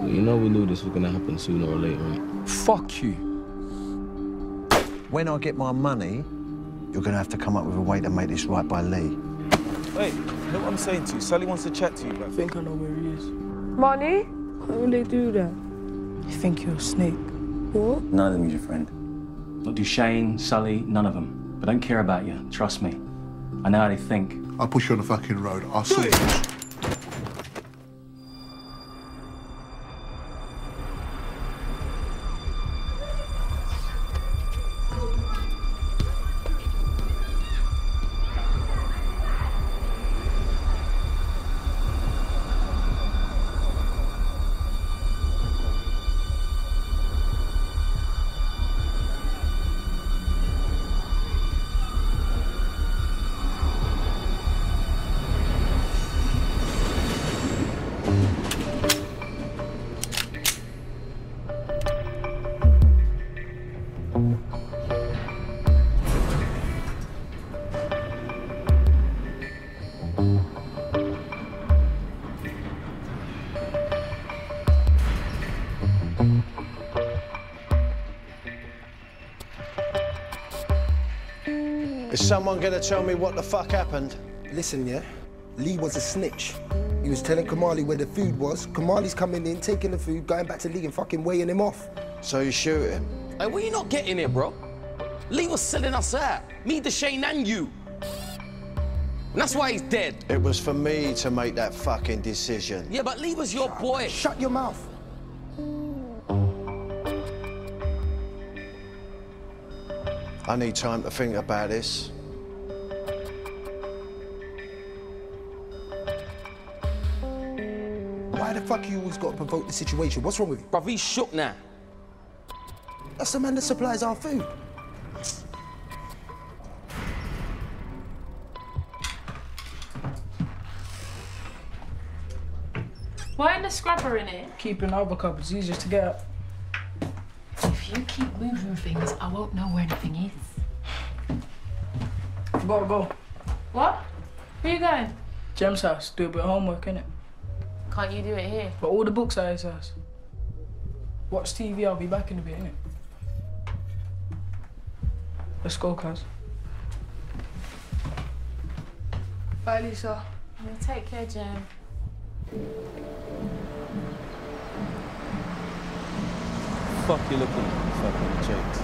You know we knew this was gonna happen sooner or later, right? Fuck you. When I get my money, you're gonna have to come up with a way to make this right by Lee. Hey, you know what I'm saying to you? Sally wants to chat to you, bro. I think I know where he is. Money? Why would they do that? You think you're a snake? What? None of them is your friend. Not Duchesne, Sully, none of them. They don't care about you, trust me. I know how they think. I'll push you on the fucking road. I'll sort it. Is someone gonna tell me what the fuck happened? Listen, yeah? Lee was a snitch. He was telling Kamali where the food was. Kamali's coming in, taking the food, going back to Lee and fucking weighing him off. So you shoot him? Hey, what are you not getting here, bro? Lee was selling us out. Me, Duchesne, and you. And that's why he's dead. It was for me to make that fucking decision. Yeah, but Lee was your boy. Shut your mouth. I need time to think about this. Why the fuck you always got to provoke the situation? What's wrong with you? Bruv, he's shook now. That's the man that supplies our food. Why ain't the scrubber in it? Keeping other cupboards easier to get at. If you keep moving things, I won't know where anything is. Gotta go. What? Where you going? Jem's house, do a bit of homework, innit? Can't you do it here? But all the books at his house. Watch TV, I'll be back in a bit, innit? Let's go, cuz. Bye, Lisa. Yeah, take care, Jem. Fuck you looking at, fucking Jakes.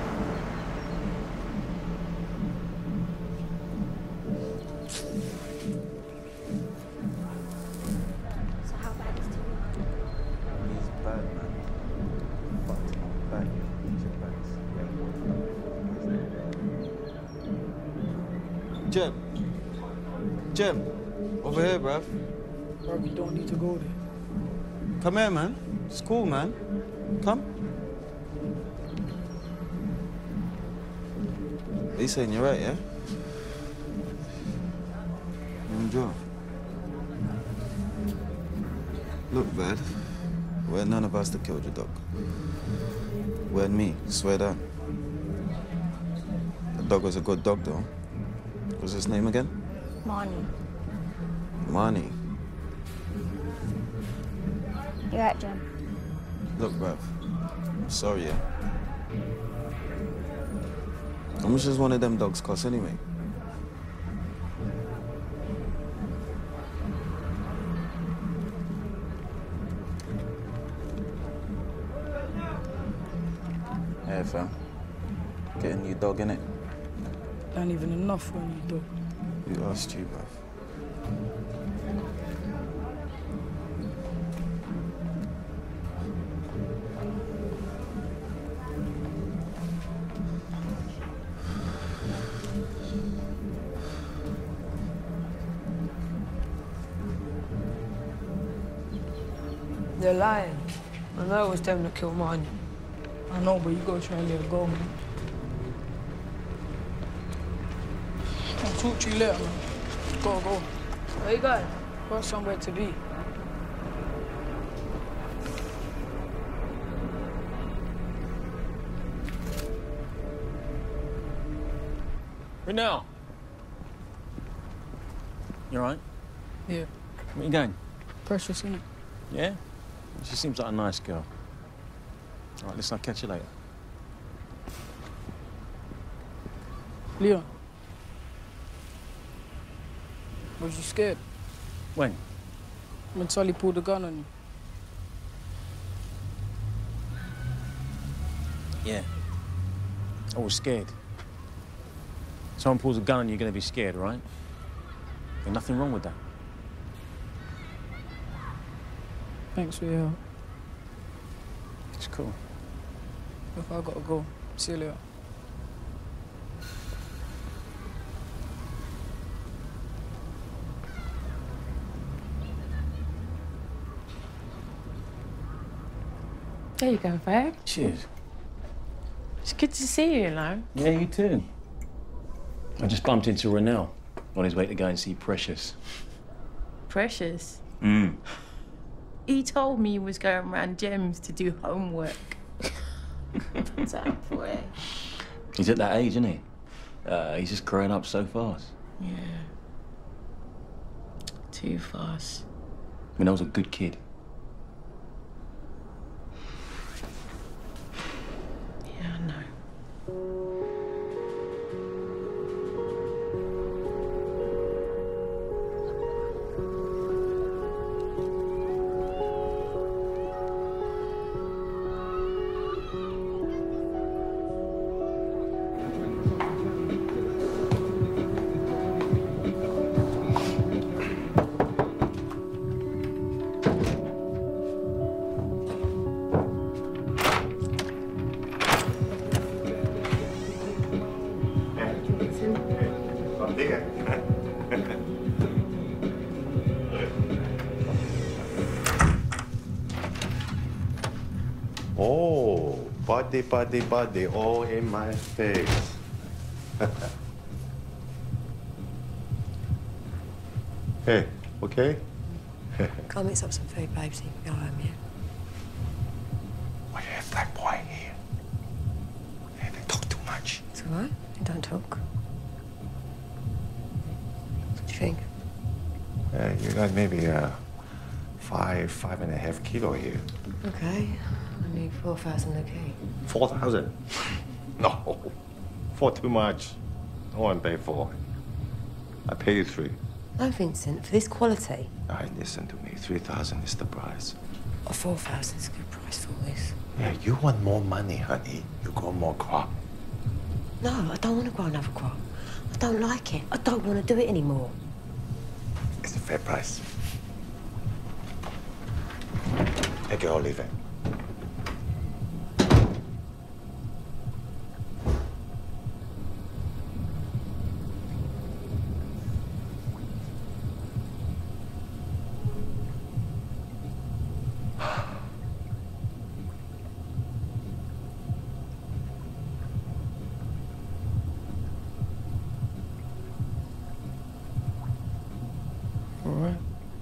So how bad is Timmy? He's bad, man. Fucking bad. He's a bad. Jem. Jem. Over here, bruv. Bro, you don't need to go there. Come here, man. It's cool, man. Come. He's saying you're right, yeah? Enjoy. Look, bad. We're none of us that killed your dog. We're me, swear that. The dog was a good dog, though. What's his name again? Marnie. Marnie. You're right, Jem. Look, bruv. I'm sorry, yeah. How much does one of them dogs cost anyway? Hey, fam. Get a new dog, innit? Ain't even enough for a new dog. Who asked you, bruv? They're lying. I know it was them that killed Marnie. I know, but you gotta try and let it go, man. I'll talk to you later, man. Go. Where you going? Got somewhere to be. Renell. You all right? Yeah. Where you going? Precious, innit? Yeah? She seems like a nice girl. All right, listen, I'll catch you later. Leon. Was you scared? When? When Sully pulled the gun on you. Yeah. I was scared. Someone pulls a gun on you, you're gonna be scared, right? There's nothing wrong with that. Thanks for your help. It's cool. Look, I gotta go. See you later. There you go, babe. Cheers. It's good to see you, know. Yeah, you too. I just bumped into Renell on his way to go and see Precious. Precious. Mm. He told me he was going around Gems to do homework. What's that boy? He's at that age, isn't he? He's just growing up so fast. Yeah. Too fast. Renell's a good kid. Yeah, I know. Oh, body, all in my face. Hey, okay? Can't mix up some food, babe, so you can go home, yeah? Why you have that boy here? Hey, they talk too much. It's all right. You don't talk. What do you think? You got maybe 5.5 kilo here. Okay. I need 4,000 a key. 4,000? No, 4 too much. No one pay 4. I pay you 3. No, Vincent, for this quality. All right, listen to me. 3,000 is the price. 4,000 is a good price for this. Yeah, you want more money, honey. You grow more crop. No, I don't want to grow another crop. I don't like it. I don't want to do it anymore. It's a fair price. Take it or leave it. All right.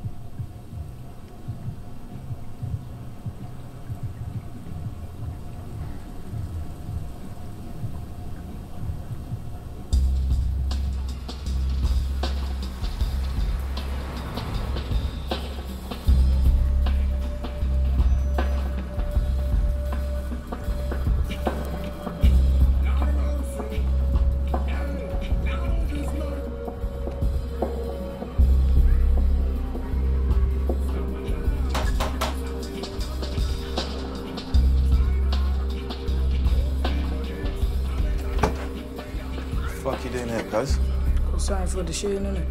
What the fuck you doing here, cuz? Got something for the shade, innit?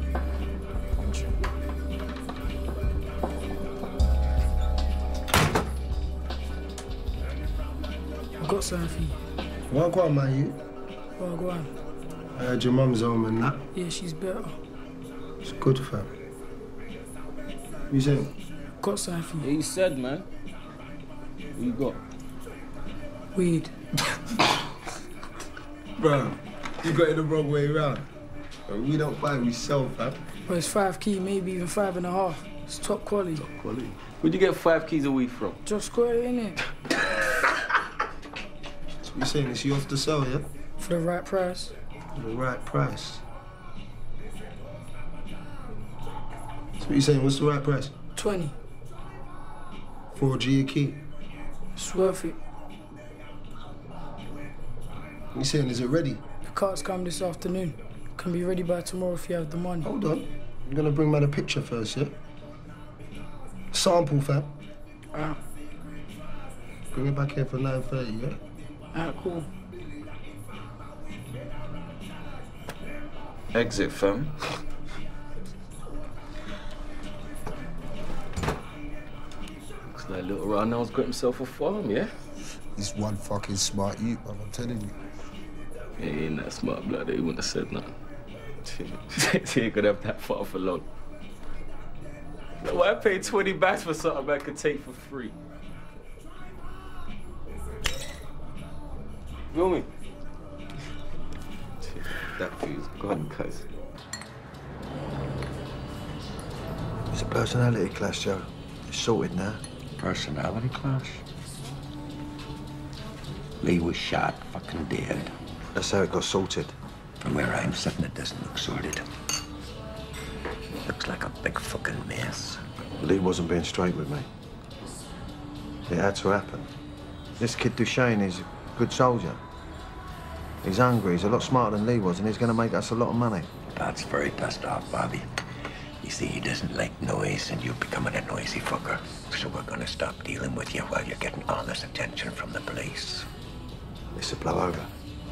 I got something for you. Well, go on, man, you. Well, go on. I heard your mum's home and that. Yeah, she's better. It's good, fam. You saying? Got something for you. Yeah, he said, man. What you got? Weed. Bro, you got it the wrong way around. We don't buy, we sell, fam. But it's 5 key, maybe even 5.5. It's top quality. Top quality. Where'd you get 5 keys of weed from? Just got it, innit? So you saying it's yours to sell, yeah? For the right price. For the right price. So you saying, what's the right price? 20. 4G a key. It's worth it. You saying, is it ready? The car's come this afternoon. Can be ready by tomorrow if you have the money. Hold on. I'm gonna bring man a picture first, yeah? Sample, fam. Alright. Bring it back here for 9:30, yeah? Alright, cool. Exit, fam. Looks like little Ronald's got himself a farm, yeah? He's one fucking smart youth, man, I'm telling you. Yeah, he ain't that smart, blood. He wouldn't have said nothing. He ain't gonna have that far for long. Why I paid 20 bahts for something I could take for free? Feel me? That view's gone, cuz. It's a personality clash, Joe. It's sorted now. Personality clash? Lee was shot, fucking dead. That's how it got sorted. From where I'm sitting, it doesn't look sorted. Looks like a big fucking mess. Lee wasn't being straight with me. It had to happen. This kid Duchesne is a good soldier. He's hungry, he's a lot smarter than Lee was, and he's going to make us a lot of money. Pat's very pissed off, Bobby. You see, he doesn't like noise, and you're becoming a noisy fucker. So we're going to stop dealing with you while you're getting honest attention from the police. It's a blow over.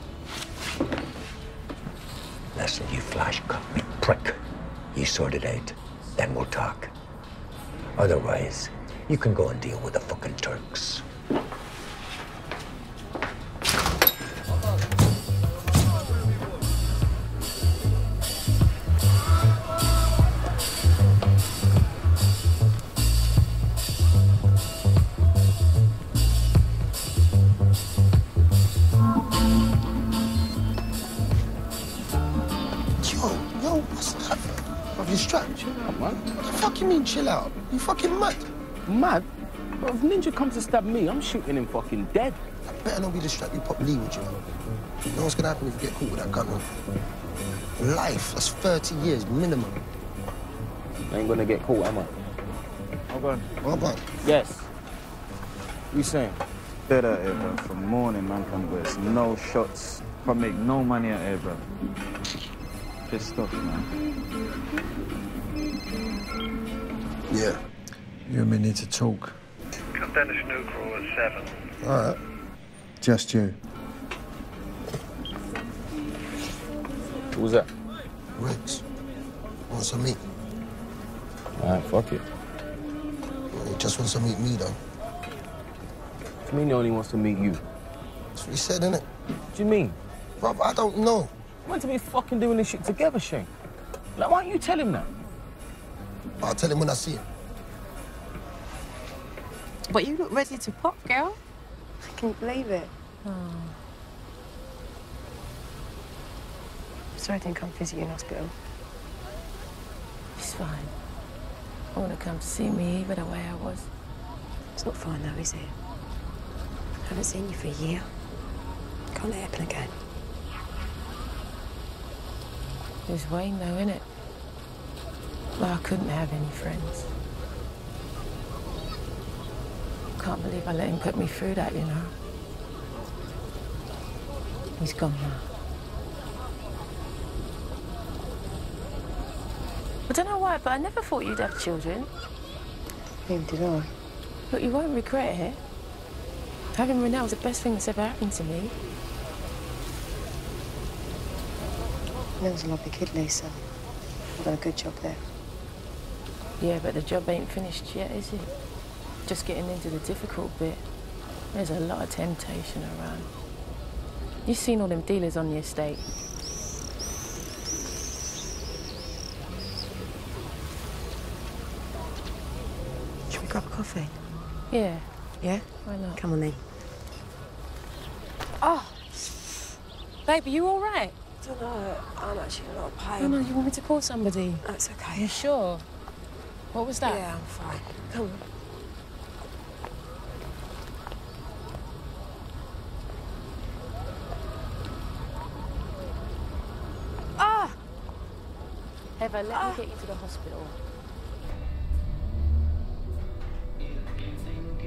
Listen, you flash cut me prick. You sort it out, then we'll talk. Otherwise, you can go and deal with the fucking Turks. Yo, what's that? Have you strapped? Chill out, man. What the fuck you mean, chill out? You fucking mad? Mad? Bro, if Ninja comes to stab me, I'm shooting him fucking dead. I better not be the strap you pop Lee with, you know. You know what's gonna happen if you get caught with that gun, man? Life, that's 30 years minimum. I ain't gonna get caught, am I? Hold on. Hold on. Yes. What you saying? Dead out here, bro. From morning, man, can go. It's no shots. Can't make no money out here, bro. Pissed off, man. Yeah. You and me need to talk. Come down to Snooker at 7. All right. Just you. Who's that? Rex. Wants to meet. All right, fuck it. Well, he just wants to meet me, though. What do you mean he only wants to meet you? That's what he said, innit? What do you mean? Bruv, I don't know. We're meant to be fucking doing this shit together, Shane. Like, why don't you tell him that? I'll tell him when I see him. But you look ready to pop, girl. I can't believe it. Oh. Sorry I didn't come visit you in hospital. It's fine. I want to come to see me even the way I was. It's not fine though, is it? I haven't seen you for a year. Can't let it happen again. There's Wayne though, innit? Well, I couldn't have any friends. Can't believe I let him put me through that, you know. He's gone now. I don't know why, but I never thought you'd have children. Neither did I. But you won't regret it. Having Renelle was the best thing that's ever happened to me. Renelle's a lovely kid, Lisa. I've done a good job there. Yeah, but the job ain't finished yet, is it? Just getting into the difficult bit. There's a lot of temptation around. You've seen all them dealers on the estate. Should we grab a coffee? Yeah. Yeah? Why not? Come on then. Oh! Baby, you all right? I don't know. I'm actually in a lot of pain. Oh, no, you want me to call somebody? That's okay. You sure? What was that? Yeah, I'm fine. Come on. Ah! Heather, let me get you to the hospital.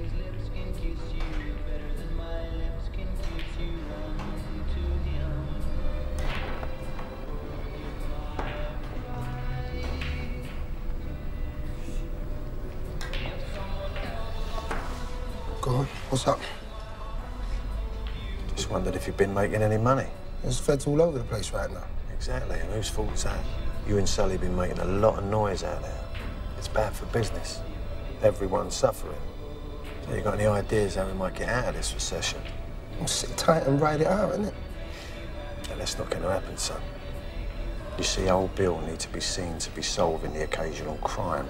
Go on, what's up? Just wondered if you've been making any money. There's feds all over the place right now. Exactly, and whose fault is that? You and Sully been making a lot of noise out there. It's bad for business. Everyone's suffering. So you got any ideas how we might get out of this recession? We'll sit tight and ride it out, innit? Yeah, that's not going to happen, son. You see, old Bill needs to be seen to be solving the occasional crime.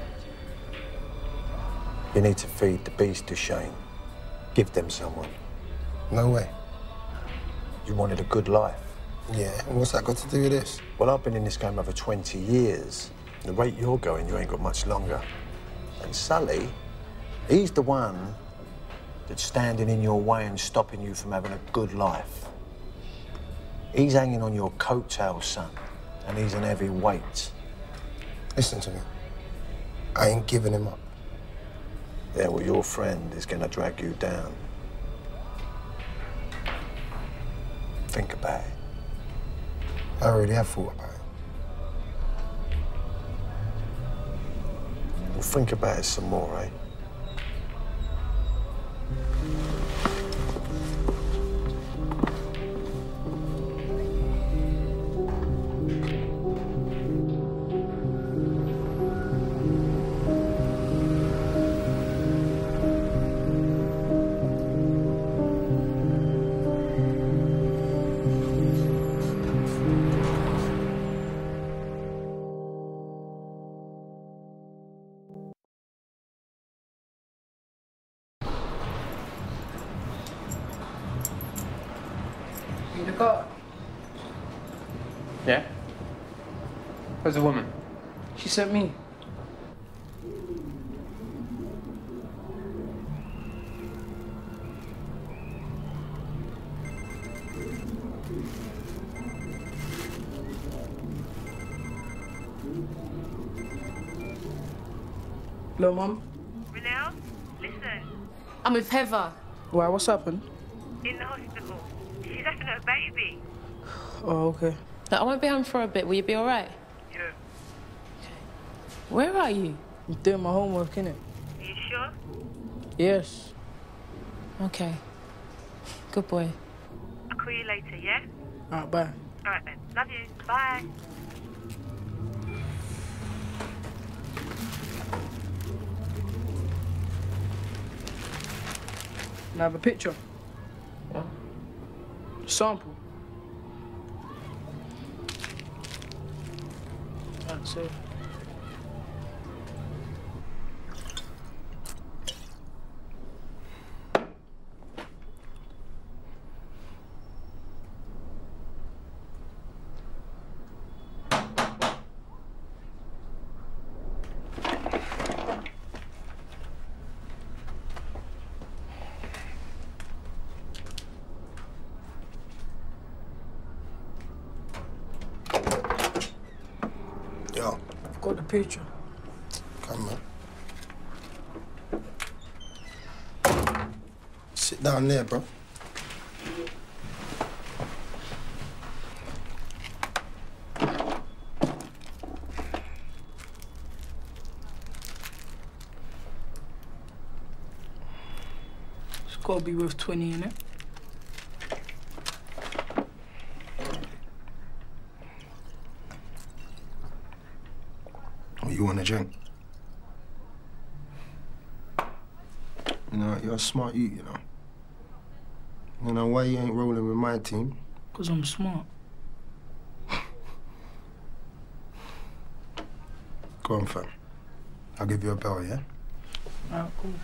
You need to feed the beast, Duchesne. Give them someone. No way. You wanted a good life. Yeah, and what's that got to do with this? Well, I've been in this game over 20 years. The rate you're going, you ain't got much longer. And Sully, he's the one that's standing in your way and stopping you from having a good life. He's hanging on your coattails, son, and he's an heavy weight. Listen to me. I ain't giving him up. Yeah, well, your friend is gonna drag you down. Think about it. I already have thought about it. Well, think about it some more, eh? You the car? Yeah? Where's the woman? She sent me. Hello, Mum. Renelle, listen. I'm with Heather. Why, what's happened? In the hospital. She's having her baby. Oh, okay. Look, I won't be home for a bit. Will you be all right? Yeah. Where are you? I'm doing my homework, innit? Are you sure? Yes. Okay. Good boy. I'll call you later, yeah? All right, bye. All right then. Love you. Bye. Can I have a picture? What? Sample. That's it. Yo. I've got the picture. Come on. Sit down there, bro. It's got to be worth 20, innit? You want a drink? You know, you're a smart youth, you know. You know why you ain't rolling with my team? 'Cause I'm smart. Go on, fam. I'll give you a bell, yeah? All right, cool.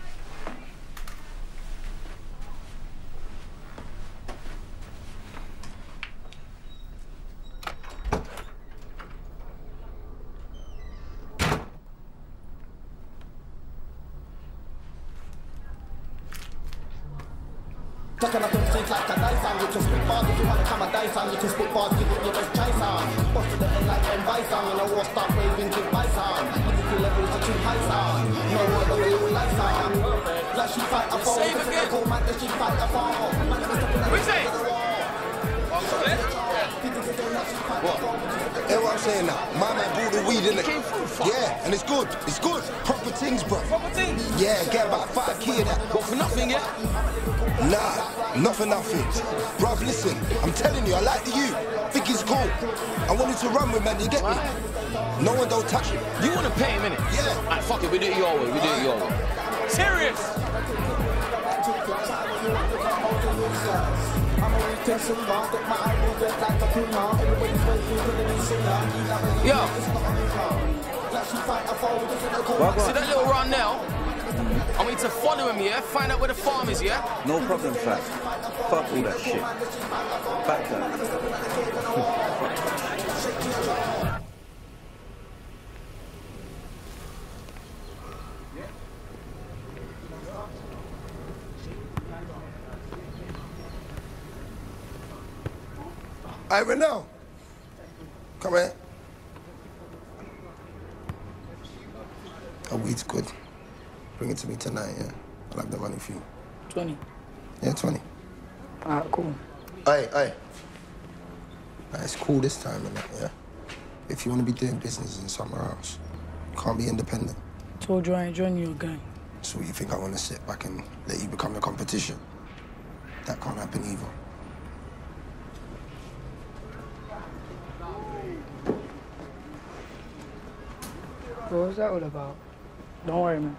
Talking up them things like a dice on. You can spit bars if you wanna come a dice on. You can spit bars, give it your best choice on. Bust to the head like them bison. And I walk start waving, give bison. Musical levels are too high on. No word of the little lights on. Like she fight a fall. Save again. Go man, that she fight a fall. What's that? Hear what I'm saying now? My man bought the weed in it. Yeah, and it's good. It's good. Proper things, bro. Proper things? Yeah, get about 5 key of that. Well, for nothing, yet? Nah, not for nothing. Bruv, listen, I'm telling you, I like the youth. Think he's cool. I wanted to run with man, you get me? No one don't touch him. You want to pay him, innit? Yeah. Alright, fuck it, we do it your way, we do it your way. Serious! Yo! See that little run now? I need to follow him, yeah? Find out where the farm is, yeah? No problem, Fat. Fuck all that shit. Back that. Hey, Renell. Come here. Oh, weed's good. Bring it to me tonight, yeah? I'll have the money for you. 20. Yeah, 20. Alright, cool. Hey. Nah, it's cool this time, innit, yeah? If you want to be doing business in somewhere else, you can't be independent. Told you I ain't joining your gang. So you think I want to sit back and let you become the competition? That can't happen either. What was that all about? Don't worry, man.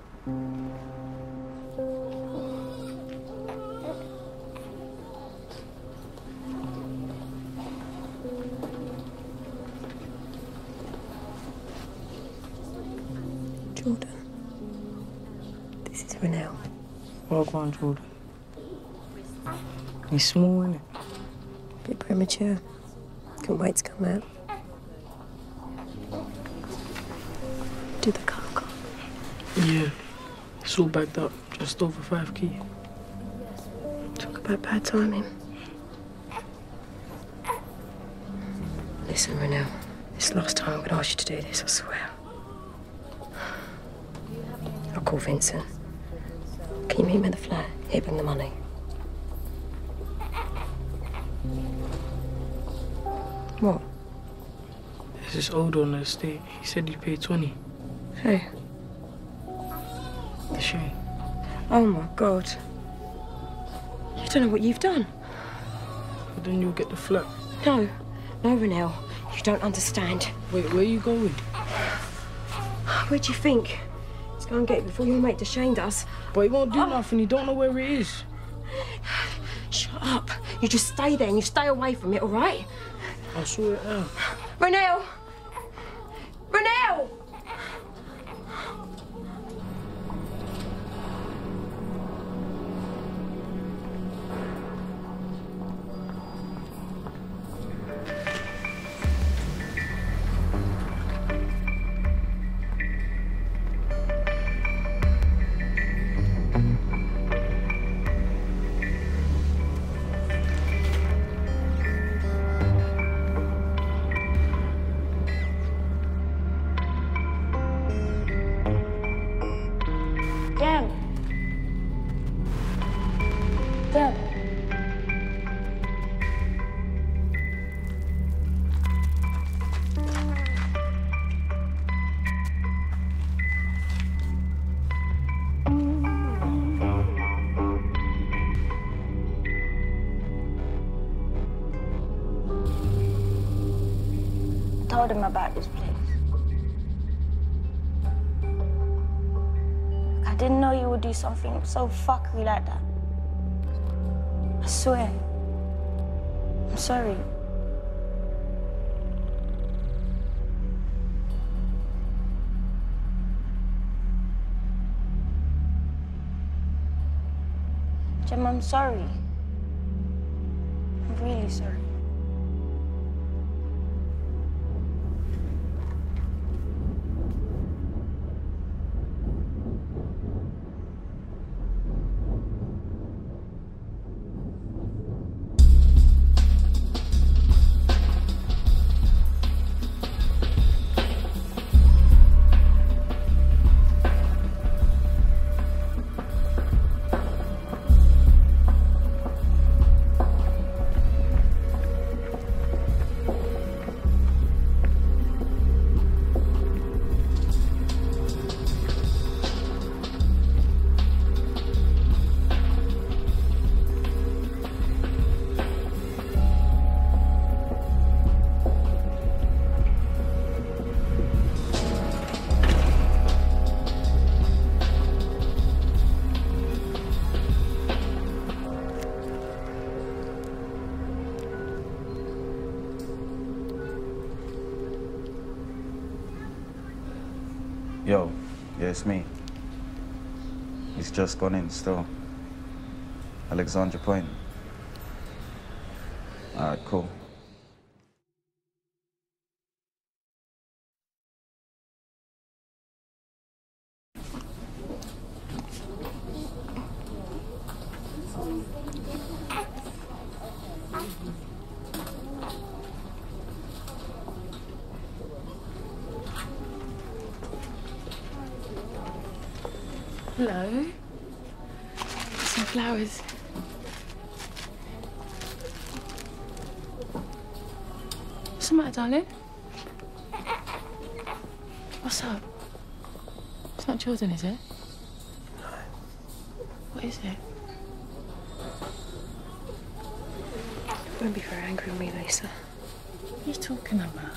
Jordan. This is Renell. Welcome on, Jordan. He's small, innit? Bit premature. Couldn't wait to come out. Do the car go? Yeah. It's all backed up. Just over 5K. Talk about bad timing. Listen, Renell. It's the last time I would ask you to do this, I swear. I'll call Vincent. Can you meet me at the flat? He'll bring the money. What? There's this old on the estate. He said he'd pay 20. Who? The Shane. Oh, my God. You don't know what you've done. But then you'll get the flat. No. No, Renell. You don't understand. Wait, where are you going? Where do you think? Let's go and get it before your mate Deshane does. But he won't do nothing. He don't know where it is. Shut up. You just stay there and you stay away from it, all right? I'll sort it out. Renell! Renell! Dad. I told him about this place. I didn't know you would do something so fuckery like that. I swear. I'm sorry. Jem, I'm sorry. I'm really sorry. Yo, yeah, it's me. He's just gone in still. Alexandra Point. All right, cool. Hello. Some flowers. What's the matter, darling? What's up? It's not Jordan, is it? No. What is it? Don't be very angry with me, Lisa. What are you talking about?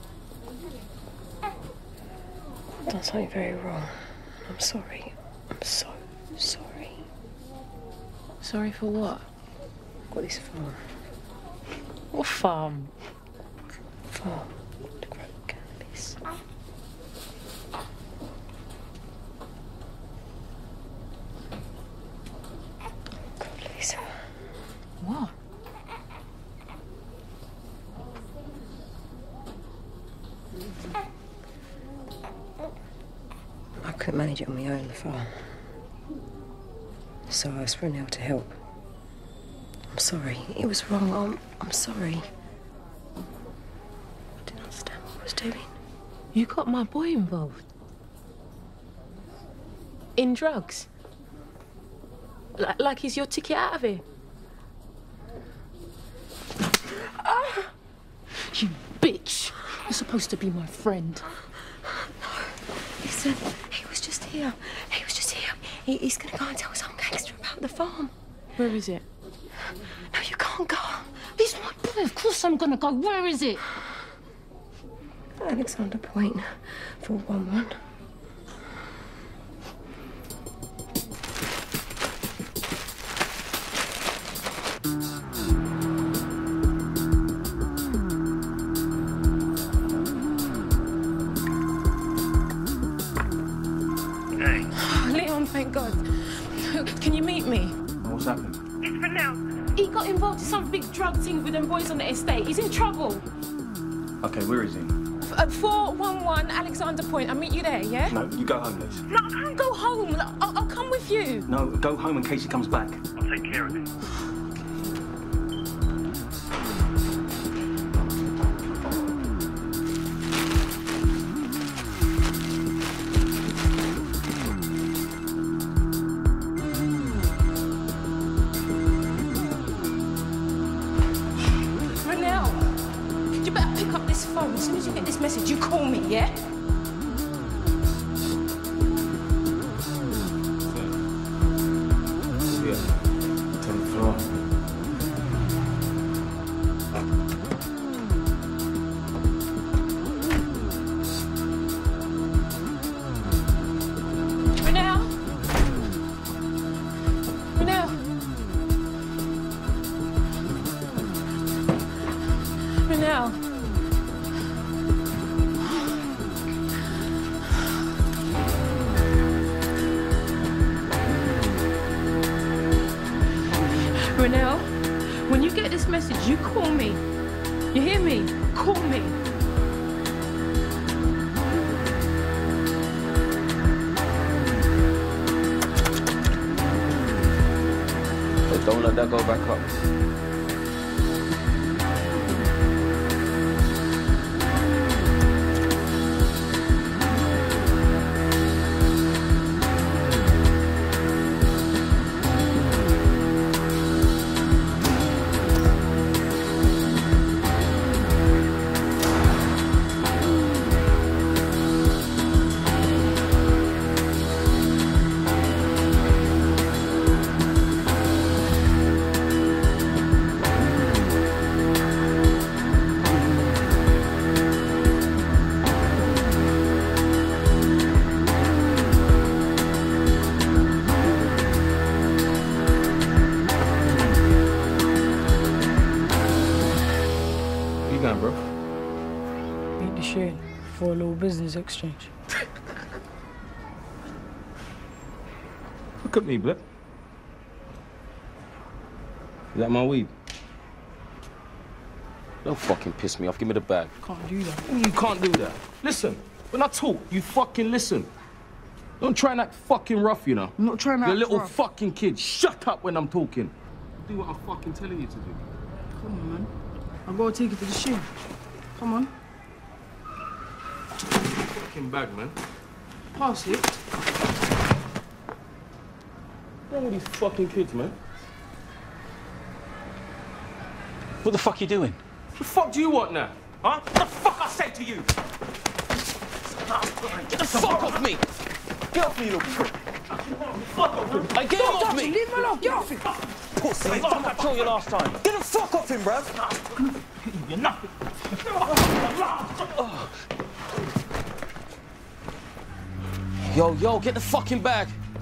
I've done something very wrong. I'm sorry. I'm so sorry. Sorry for what? I've got this farm. What farm? Farm to grow cannabis. God, Lisa. What? I couldn't manage it on my own, the farm. So I asked for Nell to help. I'm sorry. It was wrong. I'm sorry. I didn't understand what I was doing. You got my boy involved? In drugs? Like he's your ticket out of here? Ah! You bitch! You're supposed to be my friend. Listen, he was just here. He was just here. He's gonna go and tell some gangster about the farm. Where is it? No, you can't go. He's my boy. Of course I'm gonna go. Where is it? Alexandra Point, 411. Thank God. Can you meet me? What's happened? It's for now. He got involved in some big drug thing with them boys on the estate. He's in trouble. Okay, where is he? At 411 Alexander Point. I'll meet you there, yeah? No, you go home, Liz. No, I can't go home. I'll come with you. No, go home in case he comes back. I'll take care of it. As soon as you get this message, you call me, yeah? Yeah, to the floor. Renelle? Renelle? Renelle? Renelle, when you get this message, you call me. You hear me? Call me. But don't let that go back up. Beat the shit for a little business exchange. at me, blood. Is that my weed? Don't fucking piss me off. Give me the bag. Can't do that. You can't do that. Listen, when I talk, you fucking listen. Don't try and act fucking rough, you know. I'm not trying to You're a act little rough. fucking kid. Shut up when I'm talking. Do what I'm fucking telling you to do. Come on, man. I've got to take it to the shin. Come on. Fucking bag, man. Pass it. What's wrong with these fucking kids, man? What the fuck are you doing? What the fuck do you want now? Huh? What the fuck I said to you? Get the fuck off me! Get off me, you little prick! Fuck off him! Hey, get him off me! Leave him alone. Get off him. Pussy, I saw you last time. Get the fuck off him, bruv! You're nothing! Yo, get the fucking bag!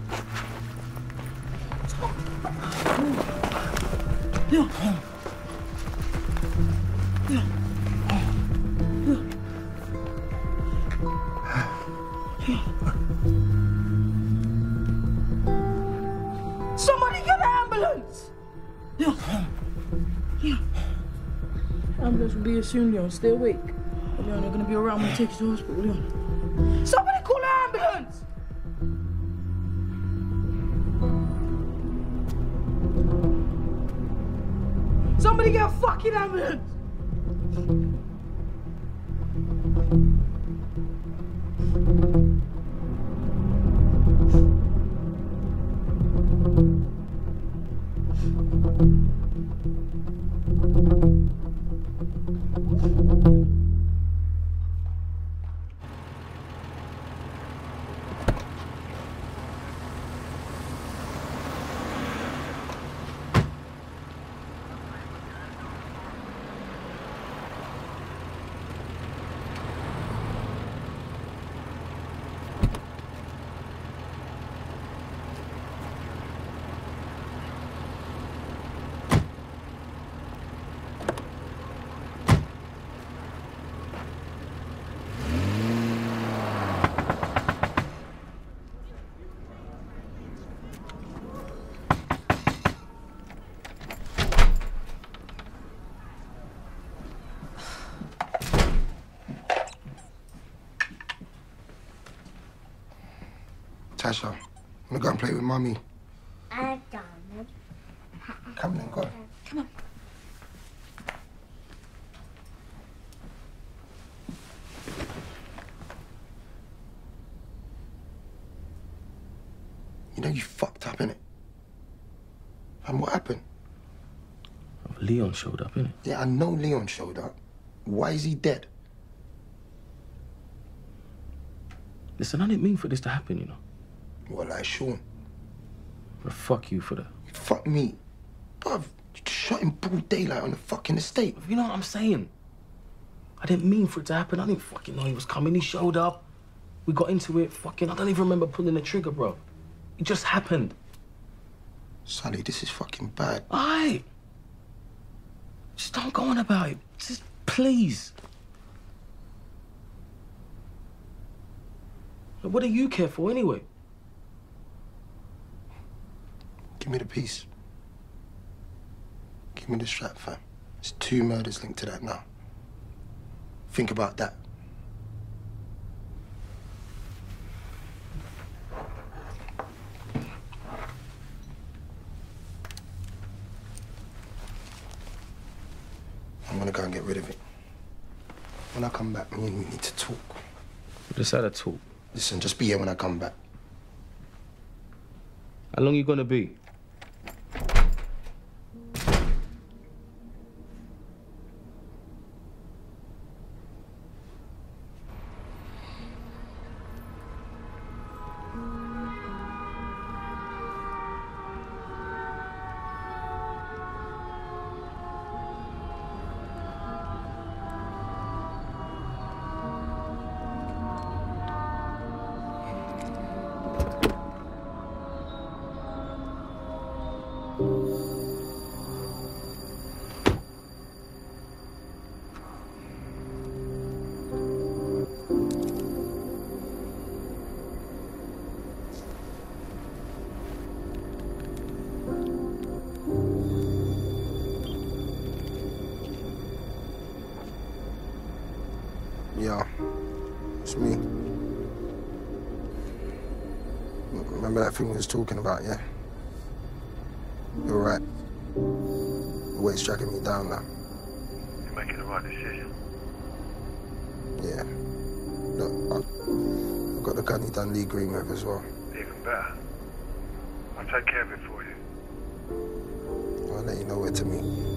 Somebody get an ambulance! Ambulance will be here soon, Leon. Stay awake. Leon, they're gonna be around when we take you to hospital, Leon. Somebody call an ambulance! Somebody get a fucking ambulance! Tasha, I'm gonna go and play with Mummy. I don't. Come then, go. Come on. You know you fucked up, innit? And what happened? Leon showed up, innit? Yeah, I know Leon showed up. Why is he dead? Listen, I didn't mean for this to happen, you know. Well, like Sean. But fuck you for that. Fuck me. Bruv, you just shot in broad daylight on the fucking estate. You know what I'm saying? I didn't mean for it to happen. I didn't fucking know he was coming. He showed up. We got into it. Fucking, I don't even remember pulling the trigger, bro. It just happened. Sully, this is fucking bad. Aye. Just don't go on about it. Just please. What do you care for anyway? Give me the piece. Give me the strap, fam. There's 2 murders linked to that now. Think about that. I'm gonna go and get rid of it. When I come back, me and you need to talk. We just had a talk. Listen, just be here when I come back. How long you gonna be? Yeah, it's me. Remember that thing we was talking about, yeah? You're right. The weight's dragging me down now. You're making the right decision. Yeah. Look, I've got the gun you done Lee Green with as well. Even better. I'll take care of it for you. I'll let you know where to meet.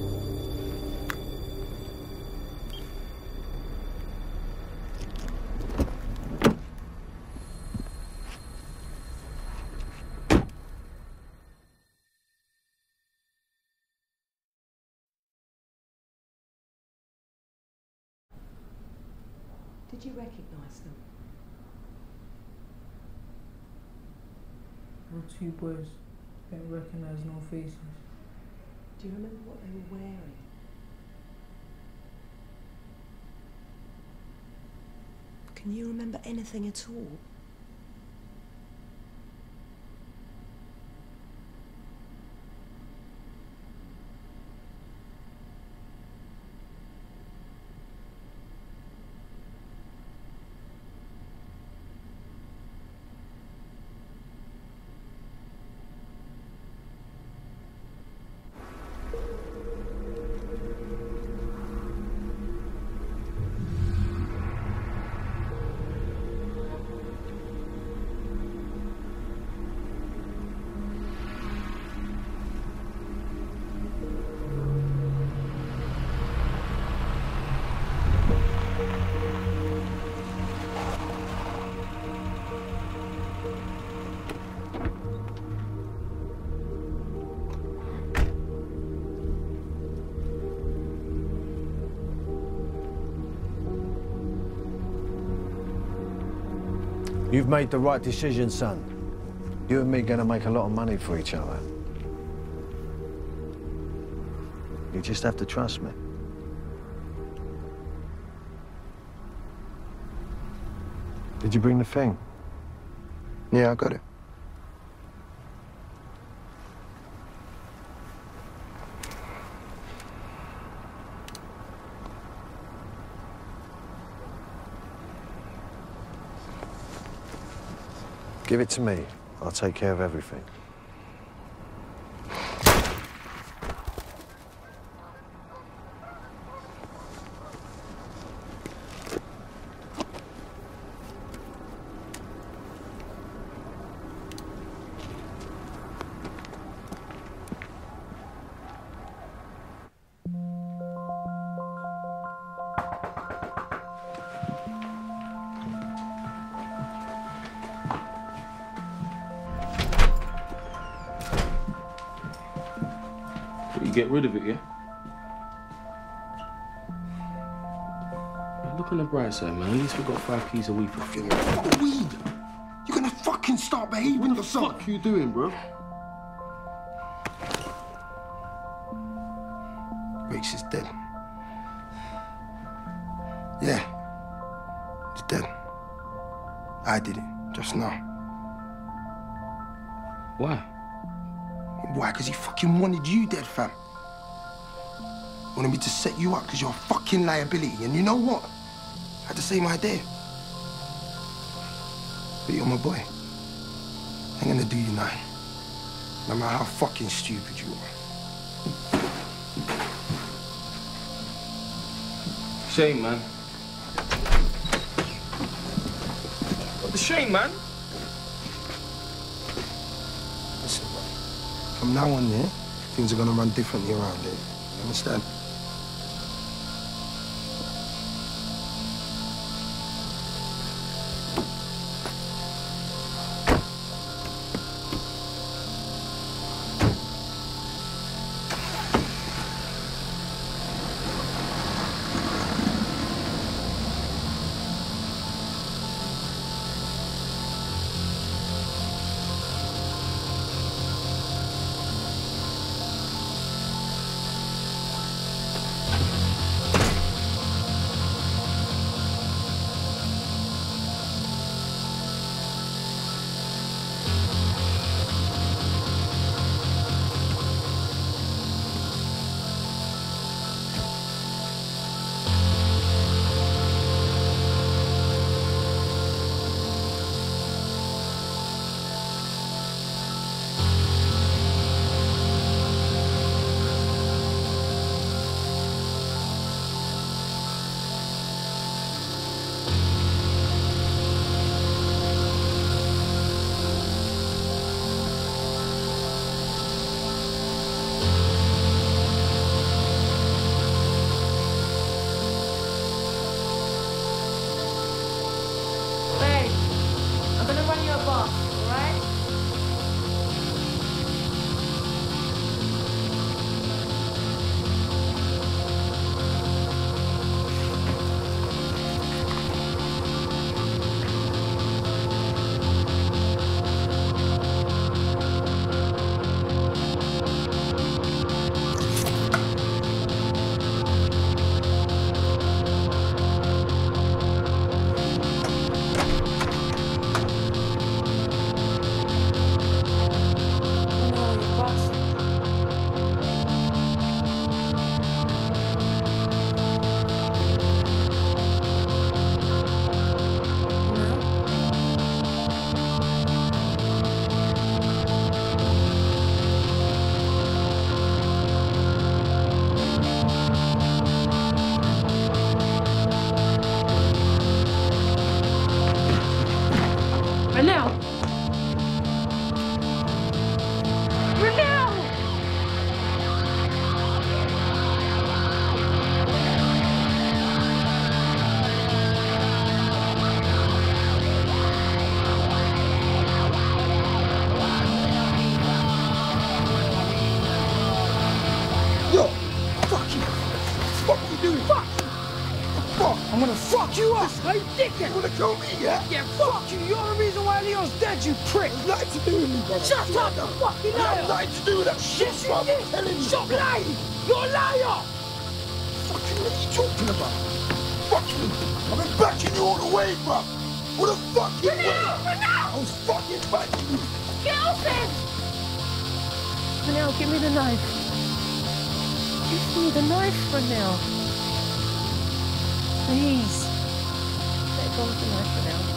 Did you recognise them? Well, two boys. Don't recognise no faces. Do you remember what they were wearing? Can you remember anything at all? You've made the right decision, son. You and me are gonna make a lot of money for each other. You just have to trust me. Did you bring the thing? Yeah, I got it. Give it to me. I'll take care of everything. You get rid of it, yeah? Look on the bright side, man. At least we got 5 keys a week for fucking weed! You're gonna fucking start behaving yourself! What the fuck you doing, bro? Rach is dead. Yeah. He's dead. I did it, just now. Why? Why? Because he fucking wanted you dead, fam. Wanted me to set you up because you're a fucking liability. And you know what? I had the same idea. But you're my boy. I ain't gonna do you nothing. No matter how fucking stupid you are. Shame, man. What the shame, man? Listen, from now on, yeah, things are gonna run differently around here. You understand? I'm gonna fuck you up! Hey, dickhead! You wanna kill me, yeah? Yeah, fuck you! You're the reason why Leon's dead, you prick! There's nothing to do with me, brother. Shut up, you fucking liar! There's nothing to do with that shit, Yes, you bro. did! I'm telling you. Stop lying! You're a liar! Fucking what are you talking about? Fuck you! I've been backing you all the way, bro. What the fuck you doing? I was fucking backing you. Get off him! Now, give me the knife. Give me the knife for now. Please. Let go of the knife for now.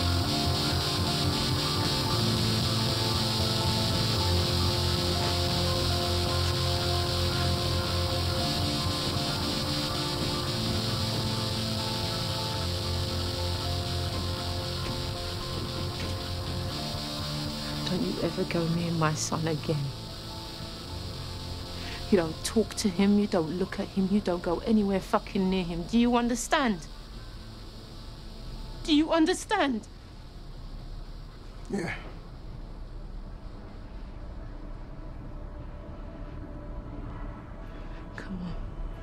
Don't you ever go near my son again. You don't talk to him, you don't look at him, you don't go anywhere fucking near him. Do you understand? Do you understand? Yeah. Come on.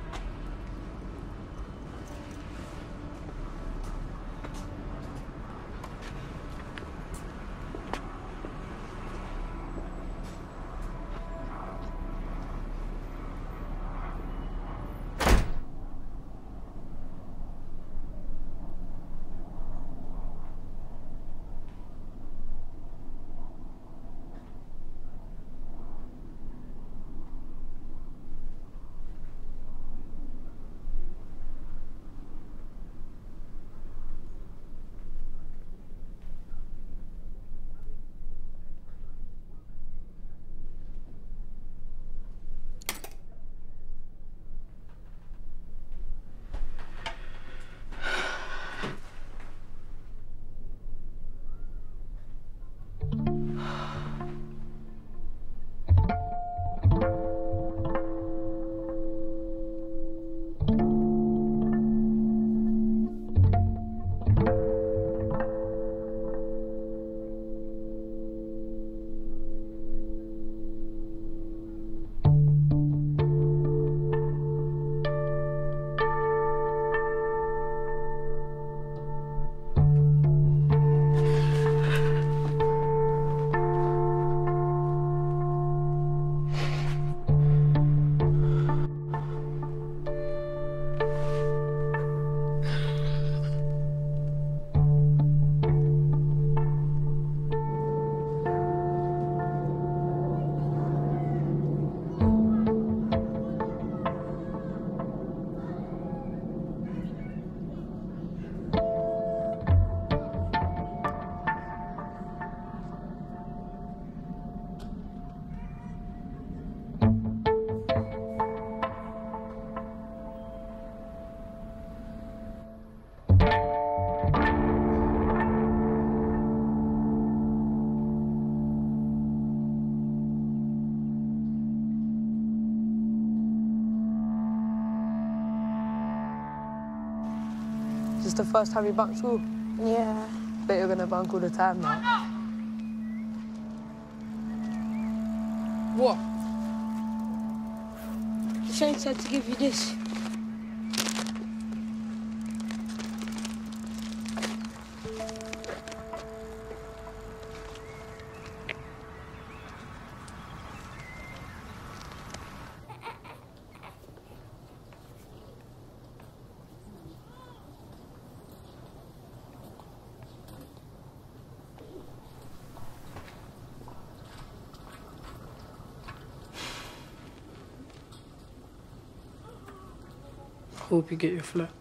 Is this the first time you bunked school? Yeah. Bet you're gonna bunk all the time now. What? Shane said to give you this. Hope you get your flat.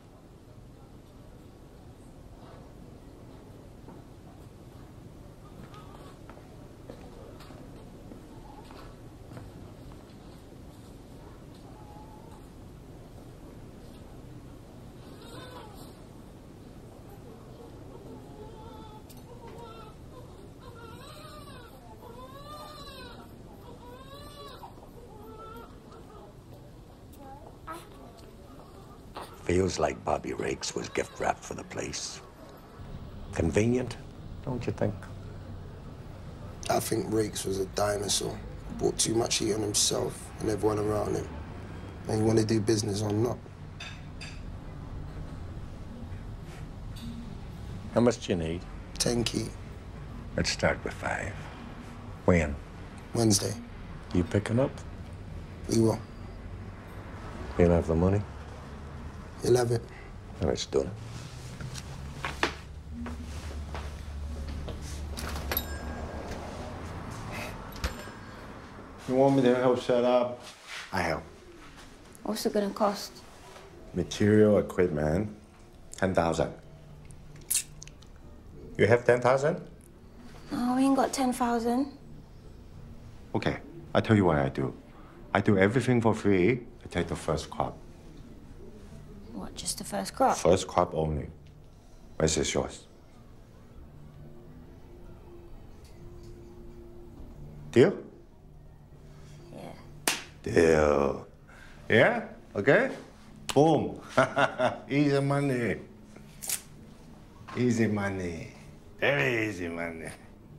Feels like Bobby Rakes was gift wrapped for the place. Convenient, don't you think? I think Rakes was a dinosaur. Brought too much heat on himself and everyone around him. And he wanted to do business or not. How much do you need? 10k. Let's start with 5. When? Wednesday. You picking up? We will. You'll have the money? You'll have it. All right, it's done. You want me to help set up? I help. What's it gonna cost? Material, equipment, 10,000. You have 10,000? No, we ain't got 10,000. Okay, I tell you what I do. I do everything for free. I take the first crop. What, just the first crop? First crop only. Rest is yours. Deal? Yeah. Deal. Yeah? Okay? Boom. Easy money. Easy money. Very easy money.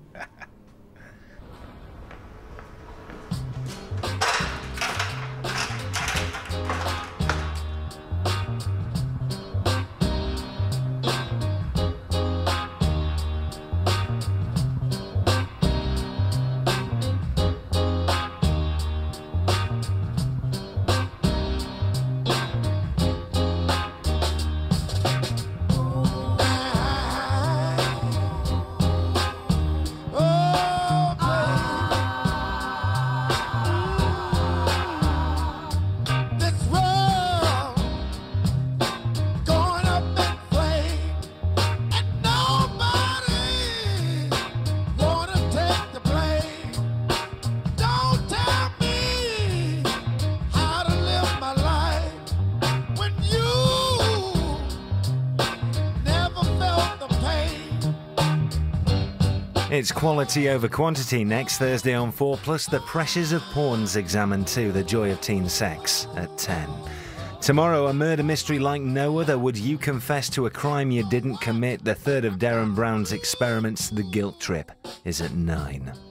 It's quality over quantity next Thursday on 4, plus The Pressures of Porn's examined too, The Joy of Teen Sex at 10. Tomorrow, a murder mystery like no other. Would you confess to a crime you didn't commit? The third of Derren Brown's experiments, The Guilt Trip, is at 9.